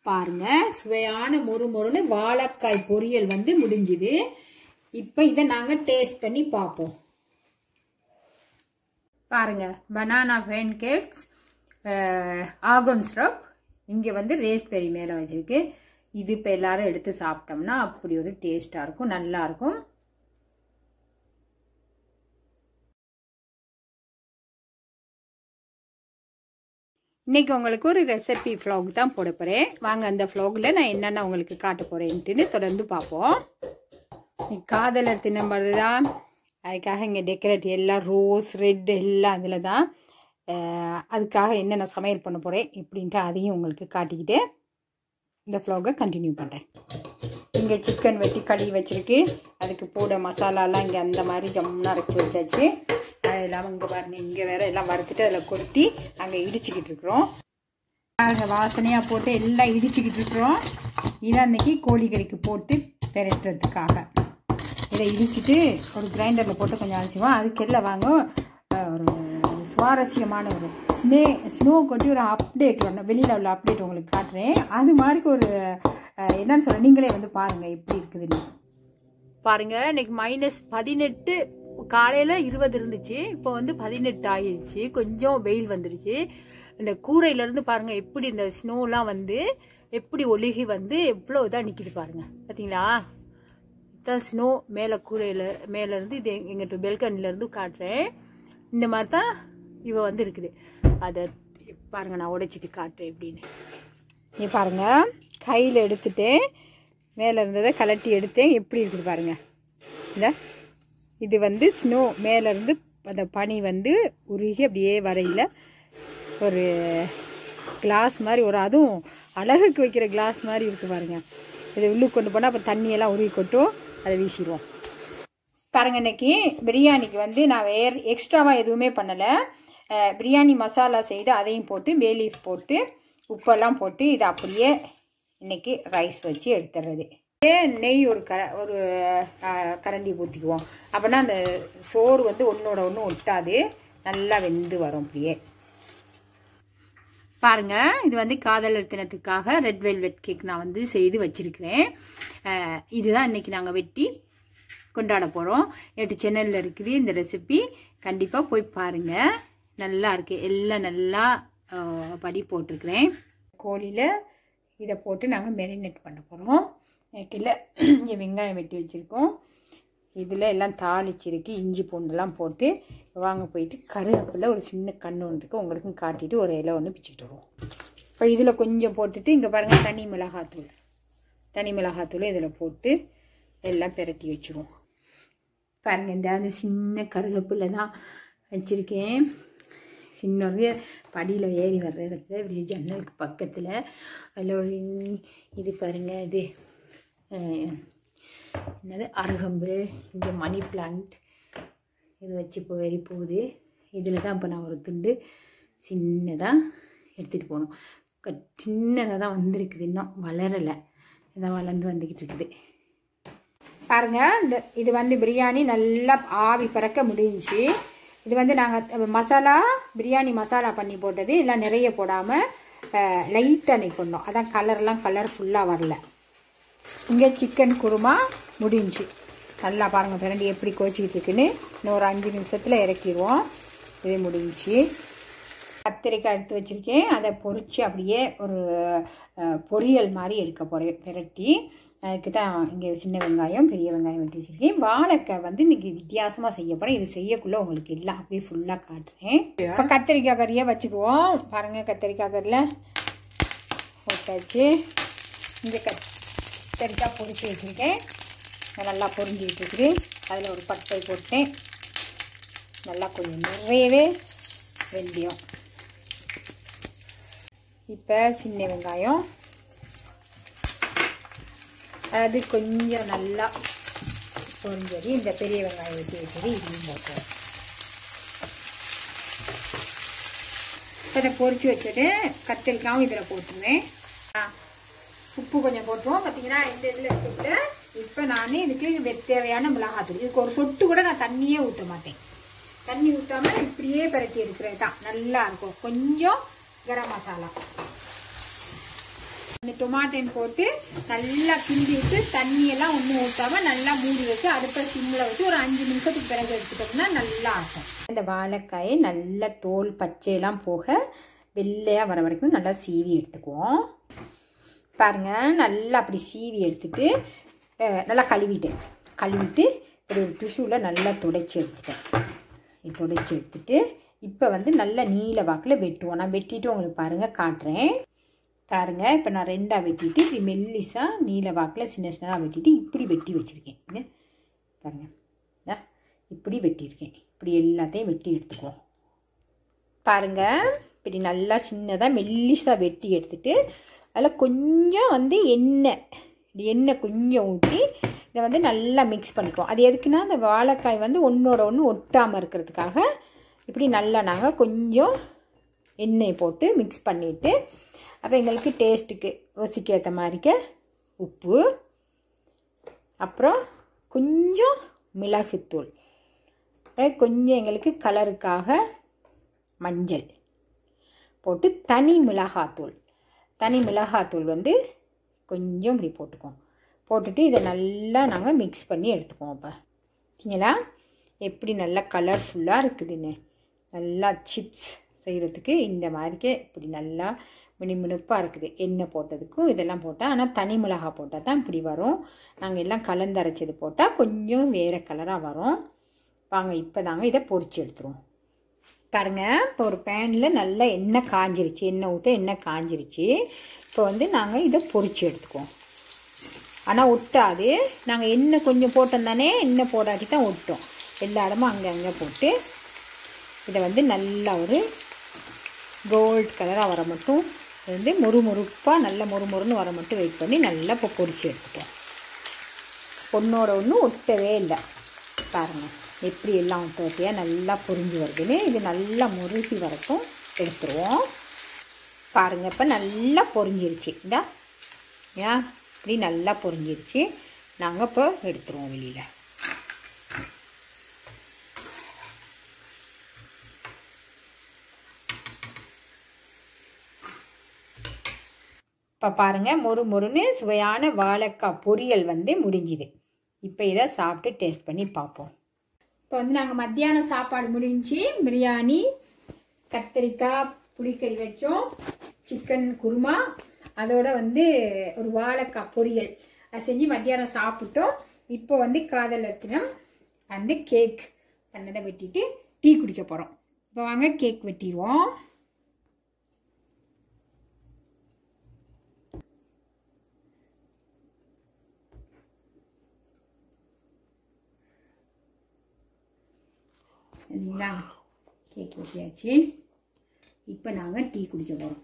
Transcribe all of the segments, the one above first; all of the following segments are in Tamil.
பாருங்க சுவையான மொறுமொறுன்னு வாழைக்காய் பொரியல் வந்து முடிஞ்சுது. இப்போ இதை நாங்கள் டேஸ்ட் பண்ணி பார்ப்போம். பாருங்க பனானா பேன்கேக்ஸ், ஆல்மண்ட் சிரப், இங்கே வந்து ரேஸ்பெரி மேலே வச்சிருக்கு. இது இப்போ எல்லாரும் எடுத்து சாப்பிட்டோம்னா அப்படி ஒரு டேஸ்டாக இருக்கும், நல்லா இருக்கும். இன்னைக்கு உங்களுக்கு ஒரு ரெசிபி vlog தான் போட போகிறேன். வாங்க அந்த vlogல நான் என்னென்ன உங்களுக்கு காட்ட போகிறேன்ட்டுன்னு தொடர்ந்து பார்ப்போம். காதலர் தினம் தான், அதுக்காக இங்கே டெக்கரேட் எல்லாம் ரோஸ் ரெட் எல்லாம் அதில் தான். அதுக்காக என்னென்ன சமையல் பண்ண போகிறேன் இப்படின்ட்டு அதையும் உங்களுக்கு காட்டிக்கிட்டு இந்த vlog கண்டினியூ பண்ணுறேன். இங்கே சிக்கன் வெட்டி கழுவி வச்சுருக்கு. அதுக்கு போட மசாலாலாம் இங்கே அந்த மாதிரி ஜம்முன்னா அரைச்சி வச்சாச்சு. அது இல்லாமல் இங்கே பாருங்கள், இங்கே வேறு எல்லாம் வறுத்துட்டு அதில் கொட்டி அங்கே இடிச்சிக்கிட்டு இருக்கிறோம். அங்கே வாசனையாக போட்டு எல்லாம் இடிச்சிக்கிட்டு இருக்கிறோம். இதை அன்றைக்கி கோழிக்கறிக்கு போட்டு பெரட்டுறதுக்காக இதை இடிச்சிட்டு ஒரு கிரைண்டரில் போட்டு கொஞ்சம் அரைச்சிவோம். அதுக்கெல்லாம் வாங்க ஒரு சுவாரஸ்யமான ஒரு ஸ்னோ கொட்டி ஒரு அப்டேட் வரணும், வெளியில் உள்ள அப்டேட் உங்களுக்கு காட்டுறேன். அது மாதிரி ஒரு என்னன்னு சொல்ல, நீங்களே வந்து பாருங்கள் எப்படி இருக்குதுன்னு. பாருங்கள், இன்னைக்கு -18, காலையில் 20 இருந்துச்சு, இப்போ வந்து 18 ஆகிடுச்சு. கொஞ்சம் வெயில் வந்துடுச்சு. இந்த கூரையிலேருந்து பாருங்கள் எப்படி இந்த ஸ்னோலாம் வந்து எப்படி ஒழுகி வந்து எவ்வளோ இதாக நிற்கிது பாருங்கள். பார்த்தீங்களா, இதுதான் ஸ்னோ மேலே கூரையில் மேலேருந்து. இது எங்கிட்ட பெல்கனிலேருந்து காட்டுறேன். இந்த மாதிரி தான் இவ வந்து இருக்குது. அதை பாருங்கள், நான் உடைச்சிட்டு காட்டுறேன் எப்படின்னு. நீ பாருங்கள், கையில் எடுத்துட்டேன், மேலே இருந்ததை கலட்டி எடுத்தேன். எப்படி இருக்குது பாருங்கள். இந்த இது வந்து ஸ்னோ மேலேருந்து அந்த பனி வந்து உருகி அப்படியே வரையில் ஒரு கிளாஸ் மாதிரி, ஒரு அதுவும் அழகுக்கு வைக்கிற கிளாஸ் மாதிரி இருக்குது பாருங்கள். இதை உள்ளுக்கு கொண்டு போனால் அப்போ தண்ணியெல்லாம் உருகி கொட்டும், அதை வீசிடுவோம். பாருங்கள், இன்றைக்கி பிரியாணிக்கு வந்து நான் வேறு எக்ஸ்ட்ராவாக எதுவுமே பண்ணலை. பிரியாணி மசாலா செய்து அதையும் போட்டு பே லீஃப் போட்டு உப்பெல்லாம் போட்டு இதை அப்படியே இன்றைக்கி ரைஸ் வச்சு எடுத்துடுறது. நெய் ஒரு கரண்டி ஊற்றிக்குவோம். அப்படின்னா அந்த சோறு வந்து ஒன்றோட ஒன்று ஒட்டாது, நல்லா வெந்து வரும். அப்படியே பாருங்கள், இது வந்து காதலர் தினத்துக்காக ரெட் வெல்வெட் கேக் நான் வந்து செய்து வச்சுருக்கிறேன். இதுதான் இன்றைக்கி நாங்கள் வெட்டி கொண்டாட போகிறோம். சென்னையில் இருக்குது இந்த ரெசிபி. கண்டிப்பாக போய் பாருங்கள், நல்லா இருக்குது. எல்லாம் நல்லா படி போட்டிருக்கிறேன். கோழியில் இதை போட்டு நாங்கள் மேரினேட் பண்ண போகிறோம். கீழே இங்கே வெங்காயம் வெட்டி வச்சுருக்கோம். இதில் எல்லாம் தாளிச்சிருக்கு, இஞ்சி பூண்டெல்லாம் போட்டு. வாங்க போயிட்டு கருவேப்பிலை ஒரு சின்ன கண்ணு ஒன்று இருக்குது, உங்களுக்கும் காட்டிட்டு ஒரு இலை ஒன்று பிச்சுக்கிட்டு வருவோம். இப்போ இதில் கொஞ்சம் போட்டுட்டு இங்கே பாருங்கள், தனி மிளகாத்தூள் இதில் போட்டு எல்லாம் பிரட்டி வச்சுருவோம். பாருங்கள், இந்த அந்த சின்ன கருவேப்பிலை தான் வச்சுருக்கேன். சின்ன படியில் ஏறி வர்ற இடத்துல இப்படி ஜன்னலுக்கு பக்கத்தில். ஹலோ, இது பாருங்கள், இது என்னது அருகம்பு, இங்கே மணி பிளான்ட் இது வச்சு இப்போ வெறி போகுது. இதில் தான் இப்போ நான் ஒரு துண்டு சின்னதாக எடுத்துகிட்டு போகணும். சின்னதாக தான் வந்திருக்குது, இன்னும் வளரலை, இதான் வளர்ந்து வந்துக்கிட்டு இருக்குது. பாருங்கள், இது வந்து பிரியாணி நல்லா ஆவி பறக்க முடிஞ்சிச்சு. இது வந்து நாங்கள் பிரியாணி மசாலா பண்ணி போட்டது, எல்லாம் நிறைய போடாமல் லைட்டாக நெய்க்கணும். அதான் கலர்லாம் கலர்ஃபுல்லாக வரல. இங்கே சிக்கன் குருமா முடிஞ்சு. நல்லா பாருங்கள் பிரண்டி எப்படி கோச்சிக்கிட்டு இருக்குன்னு. இன்னும் ஒரு 5 நிமிஷத்தில் இறக்கிடுவோம். இது முடிஞ்சு. கத்திரிக்காய் எடுத்து வச்சுருக்கேன், அதை பொரித்து அப்படியே ஒரு பொரியல் மாதிரி எடுக்க போகிறேன் பிரட்டி. அதுக்கு தான் இங்கே சின்ன வெங்காயம் பெரிய வெங்காயம் வெட்டி வச்சுருக்கேன். வாழைக்காய் வந்து இன்றைக்கி வித்தியாசமாக செய்ய போகிறேன். இது செய்யக்குள்ளே உங்களுக்கு எல்லாம் அப்படியே ஃபுல்லாக காட்டுறேன். இப்போ கத்திரிக்காய் கறியை வச்சுக்குவோம். பாருங்கள், கத்திரிக்காய் கறியில் போட்டாச்சு. இங்கே கத்திரிக்காய் பொரிச்சு வச்சுருக்கேன், நல்லா பொரிஞ்சிக்கிட்டு இருக்குது. அதில் ஒரு பட்டை போட்டேன், நல்லா கொஞ்சம் நிறையவே வெந்தயம். இப்போ சின்ன வெங்காயம் அது கொஞ்சம் நல்லா பொரிஞ்சது. இந்த பெரிய வெங்காயம் வச்சு வச்சது இதையும் போட்டோம். இதை பொரிச்சு வச்சுட்டு கத்திரிக்காயும் இதில் போட்டுருவேன். உப்பு கொஞ்சம் போட்டுருவோம். பார்த்தீங்கன்னா இந்த இதில் எடுத்துக்கிட்டு இப்போ நான் இதுக்கு தேவையான மிளகாத்தூள், இதுக்கு ஒரு சொட்டு கூட நான் தண்ணியே ஊற்ற மாட்டேன். தண்ணி ஊற்றாமல் இப்படியே பரட்டி எடுக்கிறது தான் நல்லா இருக்கும். கொஞ்சம் கரம் மசாலா இந்த டொமாட்டோன்னு போட்டு நல்லா கிண்டி விட்டு தண்ணியெல்லாம் ஒன்றும் ஊற்றாம நல்லா மூடி வச்சு அடுப்பை சிம்மில் வச்சு ஒரு 5 நிமிஷத்துக்கு பிறகு எடுத்துட்டோம்னா நல்லா இருக்கும். இந்த வாழைக்காயை நல்லா தோல் பச்சையெல்லாம் போக வெள்ளையாக வர வரைக்கும் நல்லா சீவி எடுத்துக்குவோம். பாருங்கள், நல்லா அப்படி சீவி எடுத்துட்டு நல்லா கழுவிட்டு ஒரு டிஷ்யூவில் நல்லா துடைச்சி எடுத்துட்டு இப்போ வந்து நல்லா நீல வாக்கில் வெட்டுவோம். நான் வெட்டிட்டு உங்களுக்கு பாருங்கள் காட்டுறேன். பாருங்கள், இப்போ நான் 2ஆக வெட்டிட்டு இப்படி மெல்லிசாக நீல வாக்கில் சின்னதாக வெட்டிட்டு இப்படி வெட்டி வச்சுருக்கேன். பாருங்கள், இப்படி வெட்டியிருக்கேன். இப்படி எல்லாத்தையும் வெட்டி எடுத்துக்குவோம். பாருங்கள், இப்படி நல்லா சின்னதாக மெல்லிசாக வெட்டி எடுத்துட்டு அதில் கொஞ்சம் வந்து எண்ணெய் கொஞ்சம் ஊற்றி இதை வந்து நல்லா மிக்ஸ் பண்ணிக்குவோம். அது எதுக்குன்னா அந்த வாழைக்காய் வந்து ஒன்றோட ஒன்று ஒட்டாமல் இருக்கிறதுக்காக இப்படி நல்லா நாங்கள் கொஞ்சம் எண்ணெய் போட்டு மிக்ஸ் பண்ணிவிட்டு அப்போ எங்களுக்கு டேஸ்ட்டுக்கு ருசிக்கு ஏற்ற மாதிரிக்க உப்பு, அப்புறம் கொஞ்சம் மிளகுத்தூள், கொஞ்சம் எங்களுக்கு கலருக்காக மஞ்சள் போட்டு தனி மிளகாத்தூள் வந்து கொஞ்சம் இப்படி போட்டுட்டு இதை நல்லா நாங்கள் மிக்ஸ் பண்ணி எடுத்துக்குவோம். அப்போ பார்த்தீங்களா எப்படி நல்லா கலர்ஃபுல்லாக இருக்குதுன்னு. நல்லா சிப்ஸ் செய்கிறதுக்கு இந்த மாதிரிக்கே இப்படி நல்லா மினுமினுப்பாக இருக்குது. எண்ணெய் போட்டதுக்கும் இதெல்லாம் போட்டால், ஆனால் தனி மிளகாய் போட்டால் தான் இப்படி வரும். நாங்கள் எல்லாம் கலந்தரைச்சது போட்டால் கொஞ்சம் வேறு கலராக வரும். வாங்க இப்போ இதை பொரிச்சு எடுத்துருவோம். பாருங்கள், இப்போ ஒரு பேனில் நல்லா எண்ணெய் காஞ்சிருச்சு. எண்ணெய் காஞ்சிருச்சு. இப்போ வந்து நாங்கள் இதை பொரிச்சு எடுத்துக்குவோம். ஆனால் ஒட்டாது. நாங்கள் எண்ணெய் கொஞ்சம் போட்டோம் தானே, எண்ணெய் போடாட்டி தான் ஒட்டும். எல்லா இடமும் அங்கே போட்டு இதை வந்து நல்லா ஒரு கோல்டு கலராக வர மட்டும் வந்து முறுமுறுப்பாக நல்லா மொறுமொறுன்னு வர மட்டும் வெயிட் பண்ணி நல்லா இப்போ பொரிச்சு எடுத்துட்டோம். ஒன்றோட ஒன்று ஒட்டவே இல்லை. பாருங்கள் எப்படி எல்லாம் ஒட்டியாக நல்லா பொரிஞ்சு வருதுன்னு. இது நல்லா முறுசி வரைக்கும் எடுத்துருவோம். பாருங்கள், இப்போ நல்லா பொரிஞ்சிருச்சு. ஏன் இப்படி நல்லா பொரிஞ்சிருச்சு. நாங்கள் இப்போ எடுத்துருவோம் வெளியில். இப்போ பாருங்கள், மொறுன்னு சுவையான வாழைக்காய் பொரியல் வந்து முடிஞ்சுது. இப்போ இதை சாப்பிட்டு டேஸ்ட் பண்ணி பார்ப்போம். இப்போ வந்து நாங்கள் மத்தியானம் சாப்பாடு முடிஞ்சு பிரியாணி, கத்திரிக்காய் புளிக்கறி வச்சோம், சிக்கன் குருமா, அதோட வந்து ஒரு வாழைக்காய் பொரியல் அதை செஞ்சு மத்தியானம் சாப்பிட்டோம். இப்போ வந்து காதலர் தினம் வந்து கேக் பண்ணதை வெட்டிட்டு டீ குடிக்க போகிறோம். இப்போ வாங்க கேக் வெட்டிடுவோம். சரிங்களா, கேக் வெட்டியாச்சு. இப்போ நாங்கள் டீ குடிக்க போகிறோம்.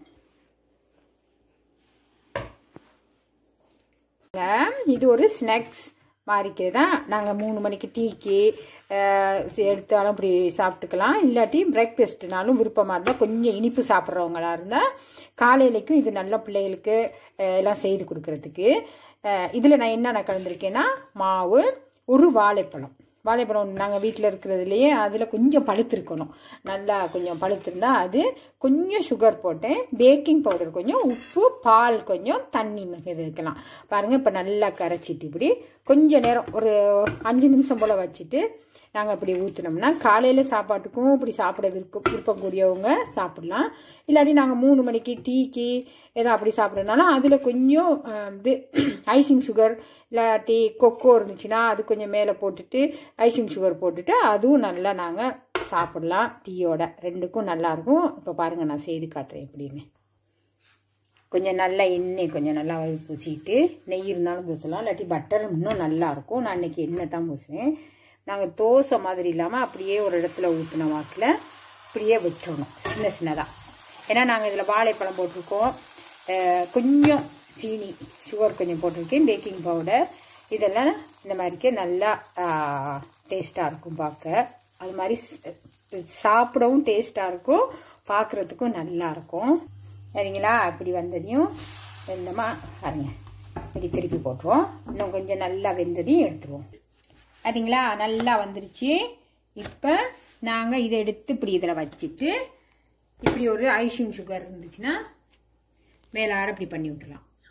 இது ஒரு ஸ்நாக்ஸ் மாதிரிக்கே தான். நாங்கள் 3 மணிக்கு டீக்கு எடுத்தாலும் அப்படி சாப்பிட்டுக்கலாம். இல்லாட்டி பிரேக்ஃபாஸ்ட்னாலும் விருப்பமாக இருந்தால் கொஞ்சம் இனிப்பு சாப்பிட்றவங்களா இருந்தால் காலையிலைக்கும் இது நல்ல பிள்ளைகளுக்கு எல்லாம் செய்து கொடுக்கறதுக்கு. இதில் நான் என்னென்ன கலந்துருக்கேன்னா, மாவு, ஒரு வாழைப்பழம் நாங்கள் வீட்டில் இருக்கிறதுலையே அதில் கொஞ்சம் பழுத்திருக்கணும். நல்லா கொஞ்சம் பழுத்திருந்தால் அது கொஞ்சம் சுகர் போட்டேன், பேக்கிங் பவுடர் கொஞ்சம், உப்பு, பால் கொஞ்சம், தண்ணி இருக்கலாம். பாருங்கள், இப்போ நல்லா கரைச்சிட்டு இப்படி கொஞ்சம் நேரம் ஒரு 5 நிமிஷம் போல் வச்சுட்டு நாங்கள் இப்படி ஊற்றினோம்னா காலையில் சாப்பாட்டுக்கும் இப்படி சாப்பிட விருப்பக்கூடியவங்க சாப்பிட்லாம். இல்லாட்டி நாங்கள் 3 மணிக்கு டீக்கு ஏதோ அப்படி சாப்பிட்றதுனாலும் அதில் கொஞ்சம் இது ஐசிங் சுகர் இல்லாட்டி கொக்கோ இருந்துச்சுன்னா அது கொஞ்சம் மேலே போட்டுட்டு ஐசிங் சுகர் போட்டுட்டு அதுவும் நல்லா நாங்கள் சாப்பிட்லாம். டீயோட 2க்கும் நல்லாயிருக்கும். இப்போ பாருங்கள், நான் செய்து காட்டுறேன் எப்படின்னு. கொஞ்சம் நல்லா எண்ணெய் கொஞ்சம் நல்லா பூசிட்டு, நெய் இருந்தாலும் பூசலாம், இல்லாட்டி பட்டர் இன்னும் நல்லாயிருக்கும். நான் இன்றைக்கி எண்ணெய் தான் பூசுகிறேன். நாங்கள் தோசை மாதிரி இல்லாமல் அப்படியே ஒரு இடத்துல ஊற்றின வாக்கில் இப்படியே வச்சிடணும் சின்னதாக. ஏன்னா நாங்கள் இதில் வாழைப்பழம் போட்டிருக்கோம், கொஞ்சம் சீனி, சுகர் கொஞ்சம் போட்டிருக்கேன், பேக்கிங் பவுடர், இதெல்லாம் இந்த மாதிரிக்கே நல்லா டேஸ்ட்டாக இருக்கும் பார்க்க. அது மாதிரி சாப்பிடவும் டேஸ்ட்டாக இருக்கும், பார்க்குறதுக்கும் நல்லாயிருக்கும். சரிங்களா, அப்படி வந்ததையும் வெந்தமாக பாருங்க, இப்படி திருப்பி போட்டுருவோம். இன்னும் கொஞ்சம் நல்லா வெந்ததையும் எடுத்துருவோம். சரிங்களா, நல்லா வந்துருச்சு. இப்போ நாங்கள் இதை எடுத்து இப்படி இதில் வச்சுட்டு இப்படி ஒரு ஐசிங் சுகர் இருந்துச்சுன்னா மேலார இப்படி பண்ணி விட்டுலாம்.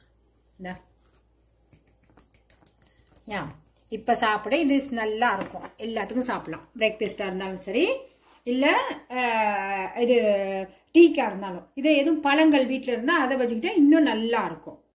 இப்போ சாப்பிட இது நல்லா இருக்கும், எல்லாத்துக்கும் சாப்பிடலாம். பிரேக்ஃபாஸ்டாக இருந்தாலும் சரி, இல்லை இது டீக்காக இருந்தாலும். இதை எதுவும் பழங்கள் வீட்டில் இருந்தால் அதை வச்சுக்கிட்டா இன்னும் நல்லா இருக்கும்.